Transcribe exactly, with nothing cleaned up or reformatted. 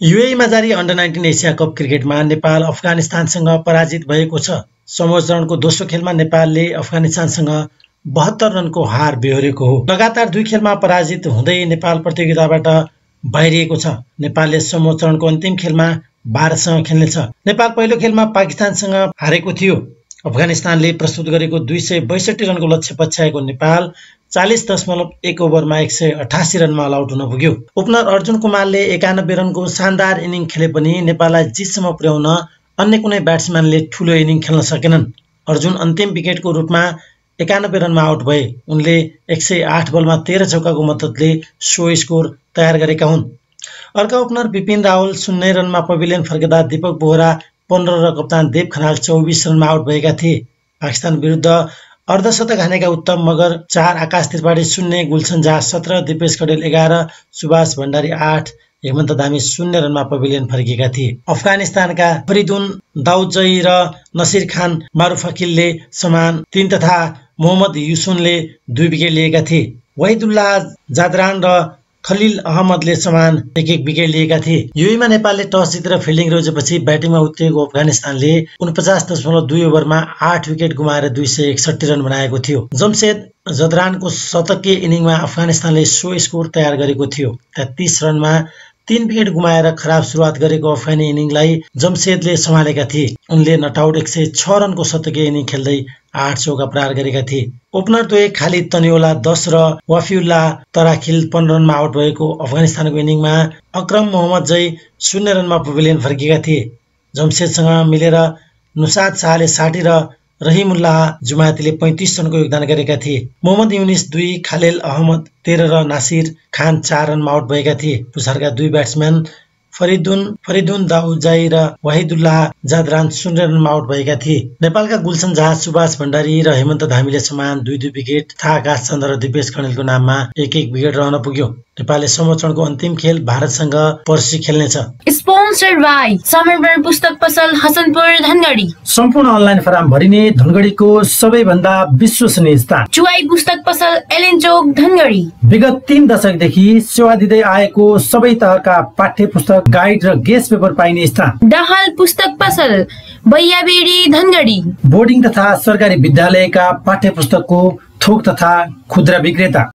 युएईमा जारी under nineteen Asia cup क्रिकेटमा नेपाल अफगानिस्तानसँग पराजित भएको छ। समूह चरणको दोस्रो खेलमा नेपालले अफगानिस्तानसँग बहत्तर रनको हार बेहोरेको हो। लगातार दुई खेलमा पराजित हुँदै नेपाल प्रतियोगिताबाट बाहिरिएको छ। नेपालले समूह चरणको अन्तिम खेलमा भारतसँग खेल्नेछ। नेपाल पहिलो खेलमा पाकिस्तानसँग हारेको थियो। अफगानिस्तानले प्रस्तुत गरेको दुई सय बैसठी रनको लक्ष्य पछ्याएको नेपाल चालीस दशमलव एक ओभरमा एक सय अठासी रनमा अल आउट हुन पुग्यो। ओपनर अर्जुन कुमारले एकानब्बे रनको शानदार इनिङ खेले पनि नेपाललाई जितसम्म पुर्याउन अन्य कुनै ब्याट्सम्यानले ठूलो इनिङ खेल्न सकेनन्। अर्जुन अन्तिम विकेटको रूपमा एकानब्बे रनमा आउट भए। उनले एक सय आठ बलमा तेह्र चौकाको मद्दतले सो स्कोर तयार गरेका हुन्। अर्का ओपनर विपिन रावल शून्य रनमा पभिलियन फर्केदा दीपक बोहरा पन्ध्र र कप्तान देव खनाल चौबिस रनमा आउट भएका थिए। पाकिस्तान विरुद्ध अर्धशतक हानेका उत्तम मगर चार, आकाश त्रिपाठी शून्य, गुलसन झा सत्र, दिपेश कडेल एघार, सुभाष भण्डारी आठ, हेमन्त धामी शून्य रनमा पभिलियन फर्किएका थिए। अफगानिस्तानका फरिदुन दाउदजई र नसिर खान मारुफकिलले समान तीन तथा मोहम्मद युसुनले दुई विकेट लिएका थिए। वहिदुल्लाह जादरान र खलिल अहमदले समान एक एक विकेट लिएका थिए। युएईमा नेपालले टस जितेर फिल्डिङ रोजेपछि ब्याटिङमा उत्रिएको अफगानिस्तानले उनपचास दशमलव दुई ओभरमा आठ विकेट गुमाएर दुई सय एकसठी रन बनाएको थियो। जमशेद जदरानको शतकीय इनिङमा अफगानिस्तानले सो स्कोर तयार गरेको थियो। तेत्तीस रनमा तीन विकेट गुमाएर खराब सुरुवात गरेको अफगानी इनिङलाई जमशेदले सम्हालेका थिए। उनले नटआउट एक सय छ रनको शतकीय इनिङ खेल्दै आठ चौका प्रहार गरेका थिए। ओपनर द्वय खालिद तनियोला दस र वाफिउल्लाह तराखिल पन्ध्र रनमा आउट भएको अफगानिस्तानको इनिङमा अक्रम मोहम्मद जई शून्य रनमा पभिलियन फर्किएका थिए। जमशेदसँग मिलेर नुसाद शाहले साठी र रहिमुल्लाह जुमातीले पैंतीस रनको योगदान गरेका थिए। मोहम्मद युनिस दुई, खालेल अहमद तेह्र र नासिर खान चार रनमा आउट भएका थिए। पुछारका दुई ब्याट्सम्यान फरिदुन फरिदुन दाउदजई र वाहिदुल्लाह जादरान शून्य रनमा आउट भएका थिए। नेपालका गुलसन झा, सुभाष भण्डारी र हेमन्त धामीले समान दुई दुई विकेट तथा आकाश चन्द्र र दिपेश कणेलको नाममा एक एक विकेट रहन पुग्यो। नेपालले समूह चरणको अन्तिम खेल भारतसँग पर्सि खेल्नेछ। स्पोन्सर्ड बाइ समरबेर पुस्तक पसल हसनपुर धनगढी। सम्पूर्ण अनलाइन फर्म भरिने धनगढीको सबैभन्दा विश्वसनीय स्थान चुवाई पुस्तक पसल एलेन चोक धनगढी। विगत तीन दशकदेखि सेवा दिँदै आएको सबै तहका पाठ्य पुस्तक, गाइड र गेस्ट पेपर पाइने स्थान दाहाल पुस्तक पसल बैयाबेडी धनगढी। बोर्डिङ तथा सरकारी विद्यालयका पाठ्य पुस्तकको थोक तथा खुद्रा विक्रेता।